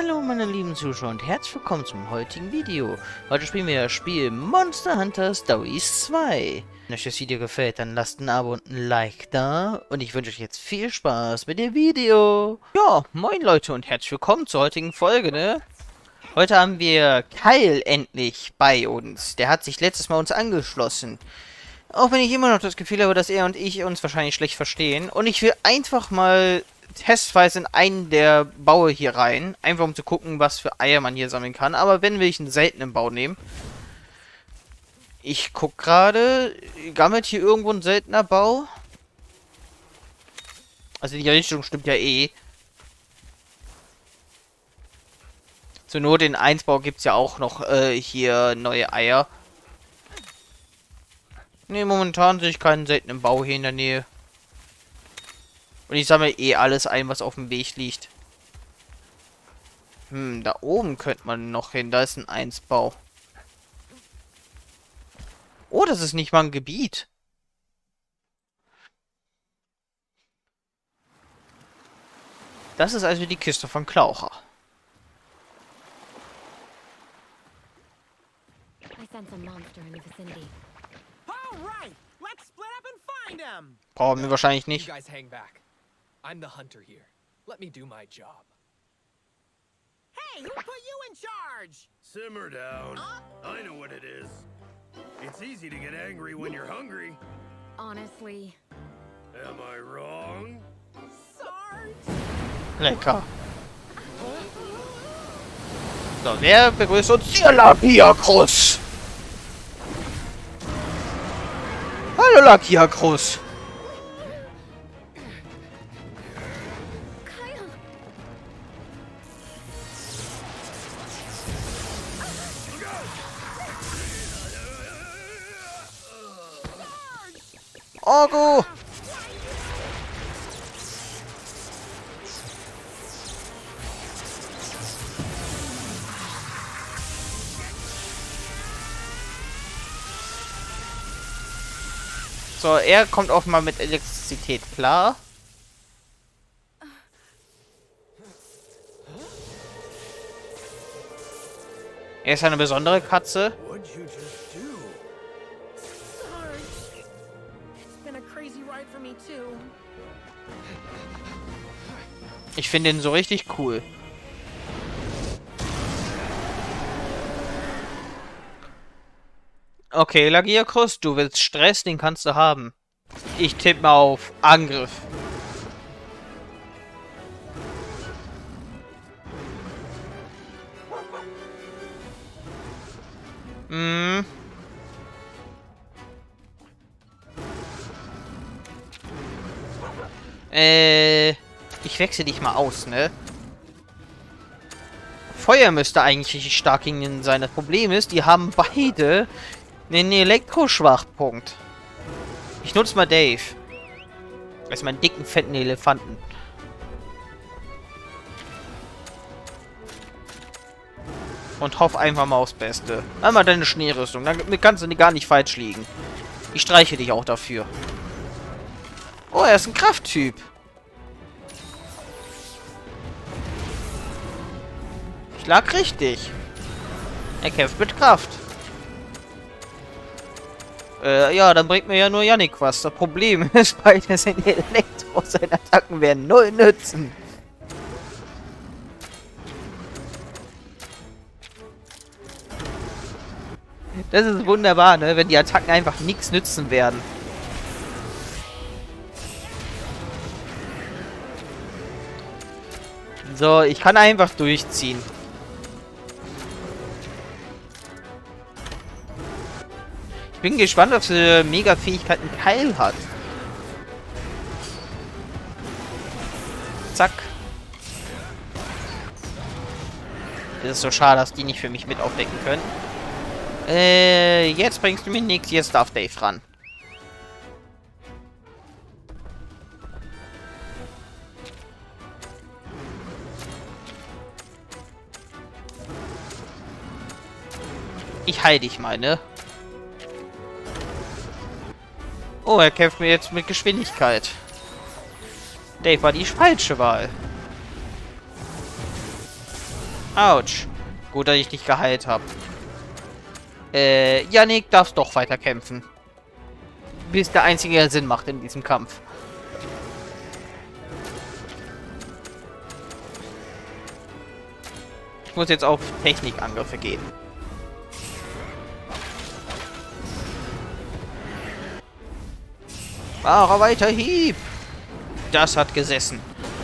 Hallo meine lieben Zuschauer und herzlich willkommen zum heutigen Video. Heute spielen wir das Spiel Monster Hunter Stories 2. Wenn euch das Video gefällt, dann lasst ein Abo und ein Like da. Und ich wünsche euch jetzt viel Spaß mit dem Video. Ja, moin Leute und herzlich willkommen zur heutigen Folge, ne? Heute haben wir Kyle endlich bei uns. Der hat sich letztes Mal uns angeschlossen. Auch wenn ich immer noch das Gefühl habe, dass er und ich uns wahrscheinlich schlecht verstehen. Und ich will einfach mal testweise in einen der Baue hier rein. Einfach um zu gucken, was für Eier man hier sammeln kann. Aber wenn, will ich einen seltenen Bau nehmen. Ich guck gerade. Gammelt hier irgendwo ein seltener Bau? Also die Richtung stimmt ja eh. Zur Not in 1-Bau gibt es ja auch noch hier neue Eier. Ne, momentan sehe ich keinen seltenen Bau hier in der Nähe. Und ich sammle eh alles ein, was auf dem Weg liegt. Da oben könnte man noch hin. Da ist ein 1-Bau. Oh, das ist nicht mal ein Gebiet. Das ist also die Kiste von Klaucher. Brauchen wir wahrscheinlich nicht. I'm the hunter here. Let me do my job. Hey, who put you in charge? Simmer down. I know what it is. It's easy to get angry when you're hungry. Honestly. Am I wrong? Sarge. Lecker. So, wer begrüßt uns hier? Lakiakrus. Hallo Lakiakrus. Orgo! So, er kommt auch mal mit Elektrizität klar. Er ist eine besondere Katze. Ich finde ihn so richtig cool. Okay, Lagiakrus, du willst Stress, den kannst du haben. Ich tippe mal auf Angriff. Ich wechsle dich mal aus, ne? Feuer müsste eigentlich richtig stark gegen ihn sein. Das Problem ist, die haben beide einen Elektroschwachpunkt. Ich nutze mal Dave. Erstmal einen dicken, fetten Elefanten. Und hoff einfach mal aufs Beste. Einmal deine Schneerüstung. Damit kannst du gar nicht falsch liegen. Ich streiche dich auch dafür. Oh, er ist ein Krafttyp. Ich lag richtig. Er kämpft mit Kraft. Ja, dann bringt mir ja nur Yannick was. Das Problem ist, beide sind Elektro. Seine Attacken werden null nützen. Das ist wunderbar, ne? Wenn die Attacken einfach nichts nützen werden. So, ich kann einfach durchziehen. Ich bin gespannt, was für Mega-Fähigkeiten Kyle hat. Zack. Es ist so schade, dass die nicht für mich mit aufdecken können. Jetzt bringst du mir nichts. Jetzt darf Dave ran. Ich heile dich mal, ne? Oh, er kämpft mir jetzt mit Geschwindigkeit. Dave war die falsche Wahl. Autsch. Gut, dass ich dich geheilt habe. Yannick darfst doch weiter kämpfen. Bis der einzige der Sinn macht in diesem Kampf. Ich muss jetzt auf Technikangriffe gehen. Wahrer weiter Hieb! Das hat gesessen.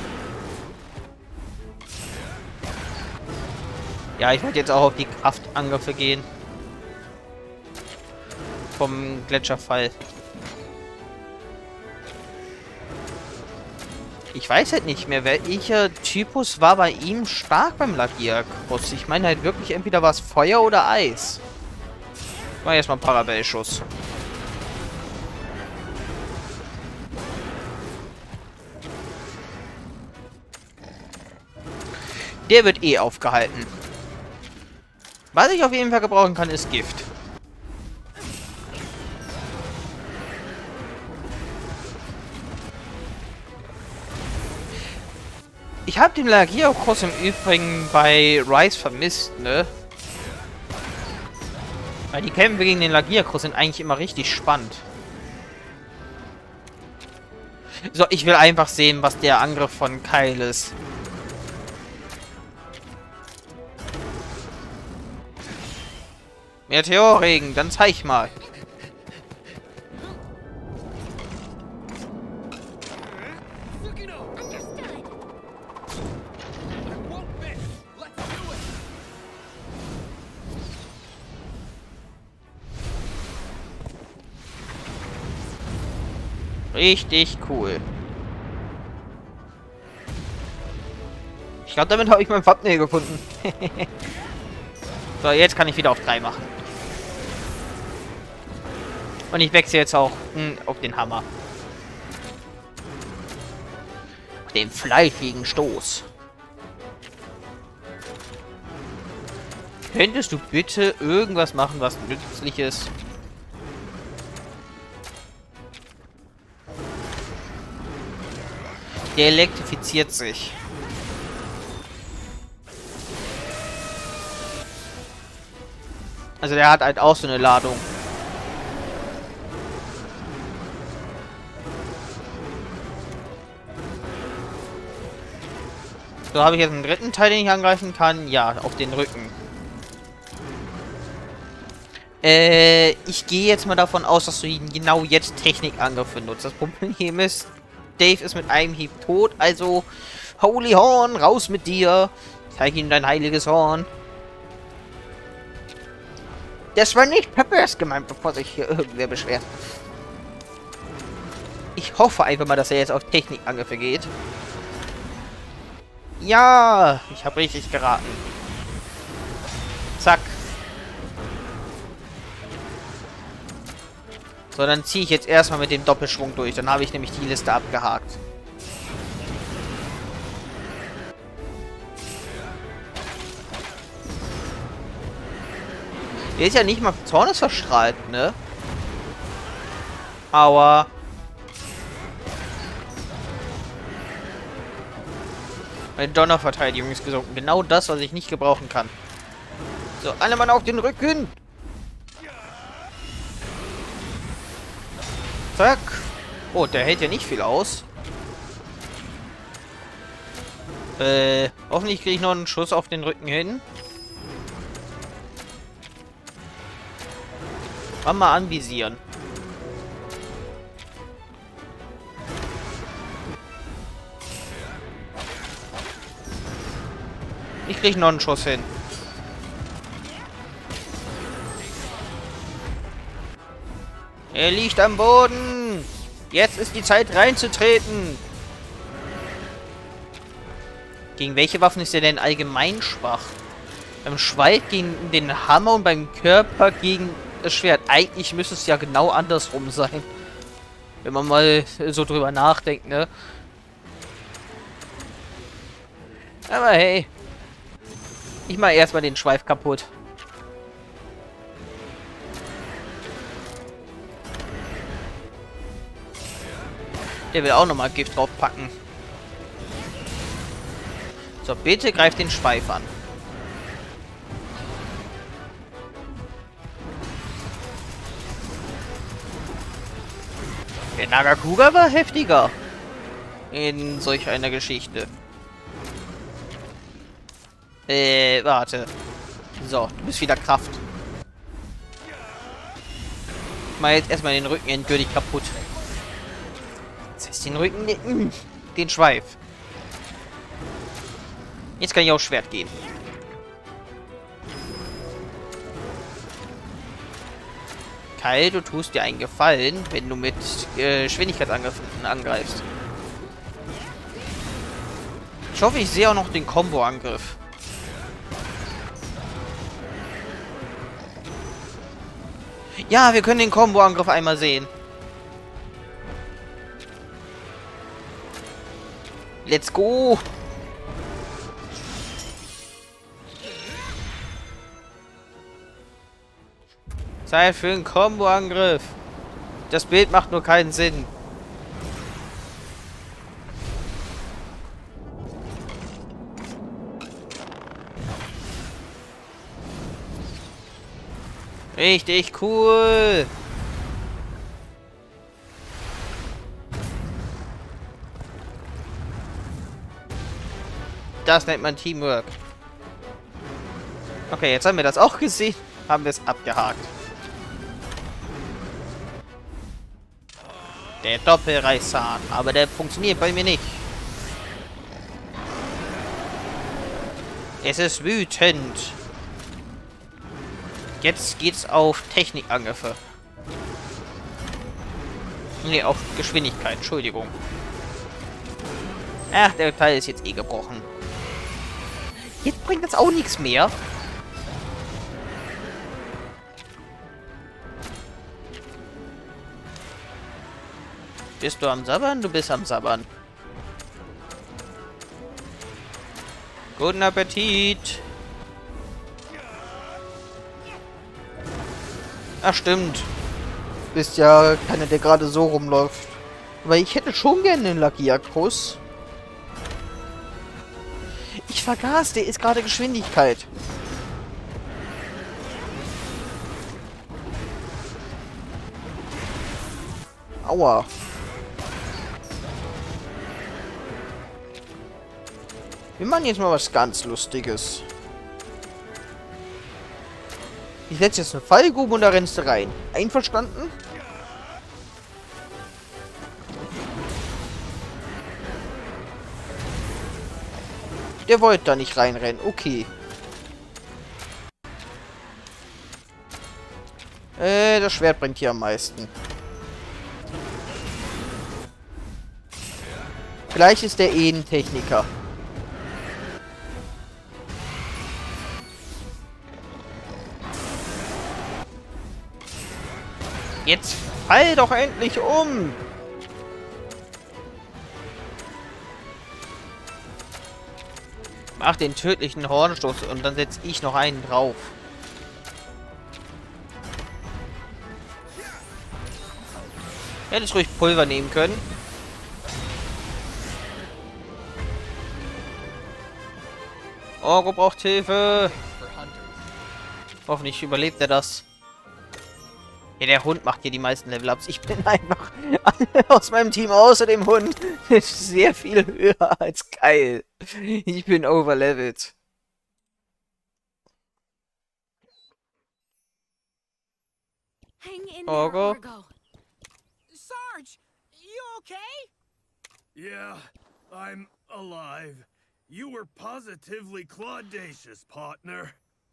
Ja, ich wollte jetzt auch auf die Kraftangriffe gehen. Vom Gletscherfall. Ich weiß halt nicht mehr, welcher Typus war bei ihm stark beim Lagier-Cross. Ich meine halt wirklich, entweder war es Feuer oder Eis. War erstmal ein Parabellschuss. Der wird eh aufgehalten. Was ich auf jeden Fall gebrauchen kann, ist Gift. Ich habe den Lagier-Cross im Übrigen bei Rise vermisst, ne? Weil die Kämpfe gegen den Lagier-Cross sind eigentlich immer richtig spannend. So, ich will einfach sehen, was der Angriff von Kyle ist. Meteorregen, dann zeig mal. Richtig cool. Ich glaube, damit habe ich mein Thumbnail gefunden. So, jetzt kann ich wieder auf 3 machen. Und ich wechsle jetzt auch auf den Hammer. Den fleischigen Stoß. Könntest du bitte irgendwas machen, was nützlich ist? Der elektrifiziert sich. Also der hat halt auch so eine Ladung. So, habe ich jetzt einen dritten Teil, den ich angreifen kann? Ja, auf den Rücken. Ich gehe jetzt mal davon aus, dass du ihn genau jetzt Technikangriffe nutzt. Das Problem ist, Dave ist mit einem Hieb tot, also Holy Horn, raus mit dir. Zeig ihm dein heiliges Horn. Das war nicht pervers gemeint, bevor sich hier irgendwer beschwert. Ich hoffe einfach mal, dass er jetzt auf Technikangriffe geht. Ja, ich habe richtig geraten. Zack. So, dann ziehe ich jetzt erstmal mit dem Doppelschwung durch. Dann habe ich nämlich die Liste abgehakt. Der ist ja nicht mal zornesverstrahlt, ne? Aua. Meine Donnerverteidigung ist gesunken. Genau das, was ich nicht gebrauchen kann. So, alle Mann auf den Rücken. Zack. Oh, der hält ja nicht viel aus. Hoffentlich kriege ich noch einen Schuss auf den Rücken hin. Mal anvisieren. Ich kriege noch einen Schuss hin. Er liegt am Boden. Jetzt ist die Zeit reinzutreten. Gegen welche Waffen ist er denn allgemein schwach? Beim Schwert gegen den Hammer und beim Körper gegen das Schwert. Eigentlich müsste es ja genau andersrum sein. Wenn man mal so drüber nachdenkt, ne? Aber hey. Ich mach erstmal den Schweif kaputt. Der will auch nochmal Gift draufpacken. So, bitte greift den Schweif an. Der Nagakuga war heftiger in solch einer Geschichte. Warte. So, du bist wieder Kraft. Ich mach jetzt erstmal den Rücken endgültig kaputt. Das heißt den Rücken, den Schweif. Jetzt kann ich aufs Schwert gehen. Kai, du tust dir einen Gefallen, wenn du mit Geschwindigkeitsangriffen angreifst. Ich hoffe, ich sehe auch noch den Combo-Angriff. Ja, wir können den Combo-Angriff einmal sehen. Let's go! Zeit für einen Combo-Angriff. Das Bild macht nur keinen Sinn. Richtig cool. Das nennt man Teamwork. Okay, jetzt haben wir das auch gesehen. Haben wir es abgehakt. Der Doppelreißzahn. Aber der funktioniert bei mir nicht. Es ist wütend. Jetzt geht's auf Technikangriffe. Nee, auf Geschwindigkeit. Entschuldigung. Ach, der Teil ist jetzt eh gebrochen. Jetzt bringt das auch nichts mehr. Bist du am Sabbern? Du bist am Sabbern. Guten Appetit. Ach, stimmt. Bist ja keiner, der gerade so rumläuft. Aber ich hätte schon gerne den Lakiakus. Ich vergaß, der ist gerade Geschwindigkeit. Aua. Wir machen jetzt mal was ganz Lustiges. Ich setze jetzt eine Fallgrube und da rennst du rein. Einverstanden? Der wollte da nicht reinrennen. Okay. Das Schwert bringt hier am meisten. Vielleicht ist der eh ein Techniker. Jetzt fall doch endlich um! Mach den tödlichen Hornstoß und dann setze ich noch einen drauf. Hättest ruhig Pulver nehmen können. Orgo braucht Hilfe. Hoffentlich überlebt er das. Ja, der Hund macht hier die meisten Level-Ups. Ich bin einfach aus meinem Team außer dem Hund sehr viel höher als Kyle. Ich bin overlevelt. Hang in Orgo? there, Orgo. Sarge, you okay? Yeah, I'm alive. You were positively claudacious, partner.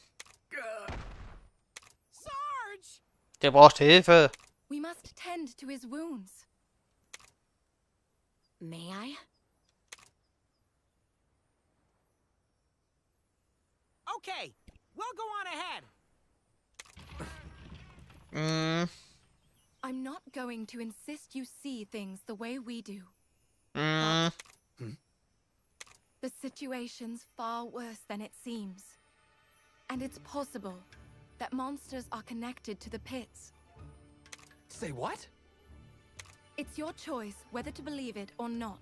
Sarge! Der braucht Hilfe. We must tend to his wounds. May I? Okay, we'll go on ahead. I'm not going to insist you see things the way we do. The situation's far worse than it seems. And it's possible that monsters are connected to the pits. Say what? It's your choice whether to believe it or not.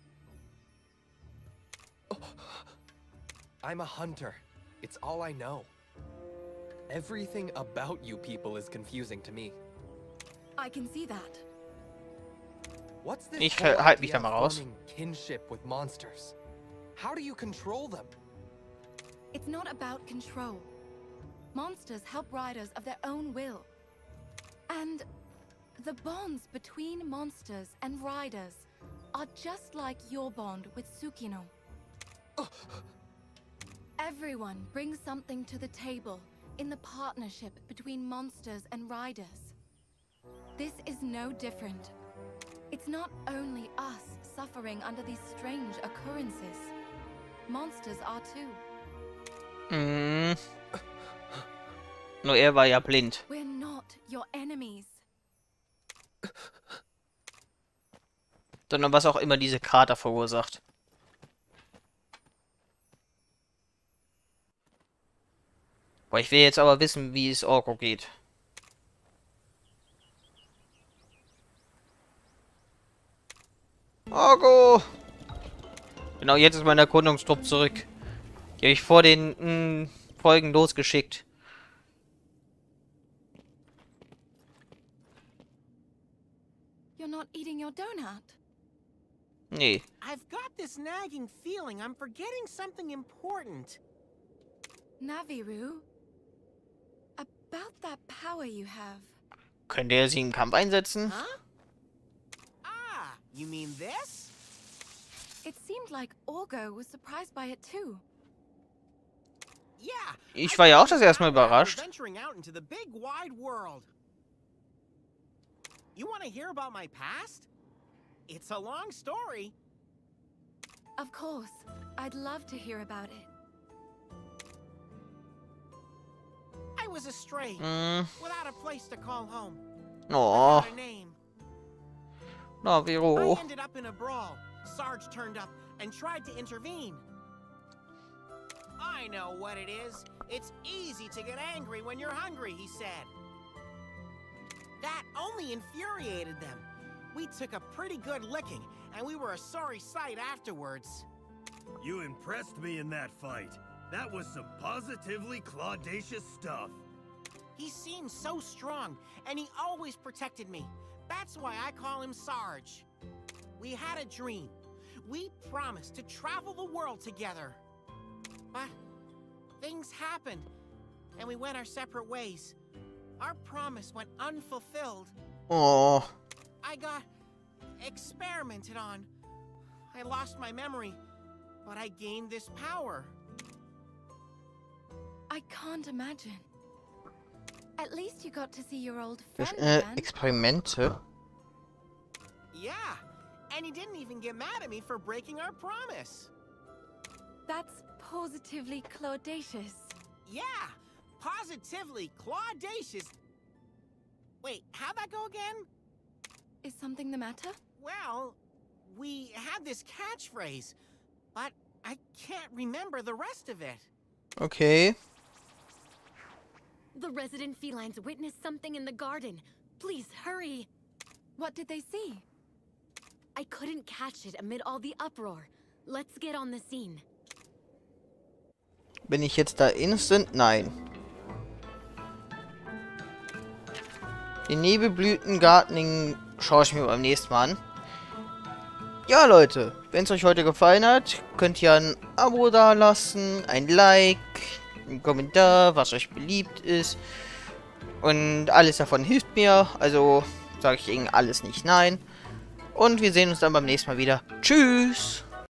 I'm a hunter. It's all I know. Everything about you people is confusing to me. I can see that. What's this Ich whole halt mich idea da mal of raus. forming kinship with monsters? How do you control them? It's not about control. Monsters help riders of their own will. And the bonds between monsters and riders are just like your bond with Tsukino. Everyone brings something to the table in the partnership between monsters and riders. This is no different. It's not only us suffering under these strange occurrences. Monsters are too. Nur er war ja blind. We're not your enemies. Sondern was auch immer diese Krater verursacht. Boah, ich will jetzt aber wissen, wie es Orko geht. Orko! Genau, jetzt ist mein Erkundungstrupp zurück. Die habe ich vor den Folgen losgeschickt. You're not eating your donut. Nee. I've got this nagging feeling I'm forgetting something important. Naviru, about that power you have. Könnte er sie in den Kampf einsetzen? Huh? Ah, you mean this? It seemed like Orgo was surprised by it too. Yeah. Ich war ja auch das erste Mal überrascht. Venturing out into the big wide world. You want to hear about my past? It's a long story. Of course, I'd love to hear about it. I was a stray, without a place to call home. Oh, Without a name. Naviru. I ended up in a brawl. Sarge turned up and tried to intervene. I know what it is. It's easy to get angry when you're hungry, he said. That only infuriated them. We took a pretty good licking, and we were a sorry sight afterwards. You impressed me in that fight. That was some positively claudacious stuff. He seemed so strong, and he always protected me. That's why I call him Sarge. We had a dream. We promised to travel the world together. But things happened, and we went our separate ways. Our promise went unfulfilled. Oh. I got experimented on. I lost my memory, but I gained this power. I can't imagine. At least you got to see your old friend again. Experimente? Yeah, and he didn't even get mad at me for breaking our promise. That's positively claudacious. Yeah, positively claudacious. Wait, how'd that go again? Is something the matter? Well, we had this catchphrase, but I can't remember the rest of it. Okay. The resident felines witnessed something in the garden. Please, hurry. What did they see? I couldn't catch it amid all the uproar. Let's get on the scene. Bin ich jetzt da instant? Nein. Den Nebelblütengarten schaue ich mir beim nächsten Mal an. Ja, Leute, wenn es euch heute gefallen hat, könnt ihr ein Abo dalassen, ein Like, ein Kommentar, was euch beliebt ist. Und alles davon hilft mir, also sage ich Ihnen alles nicht nein. Und wir sehen uns dann beim nächsten Mal wieder. Tschüss!